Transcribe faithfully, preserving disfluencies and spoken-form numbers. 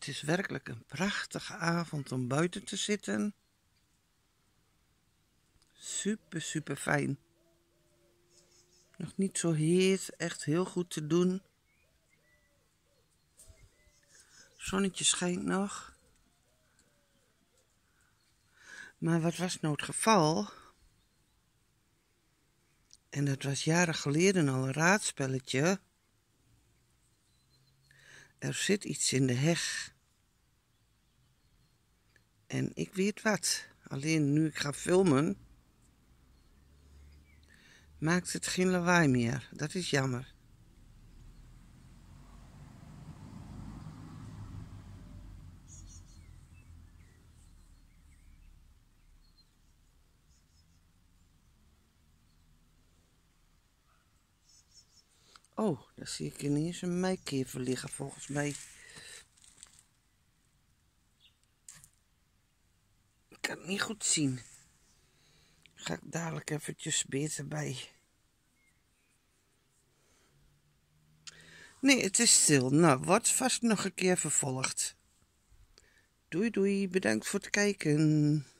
Het is werkelijk een prachtige avond om buiten te zitten. Super, super fijn. Nog niet zo heet, echt heel goed te doen. Zonnetje schijnt nog. Maar wat was nou het geval? En dat was jaren geleden al een raadspelletje. Er zit iets in de heg. En ik weet wat. Alleen nu ik ga filmen, maakt het geen lawaai meer. Dat is jammer. Oh, daar zie ik ineens een meikever liggen volgens mij. Ik kan het niet goed zien. Ga ik dadelijk eventjes beter bij. Nee, het is stil. Nou, wordt vast nog een keer vervolgd. Doei doei, bedankt voor het kijken.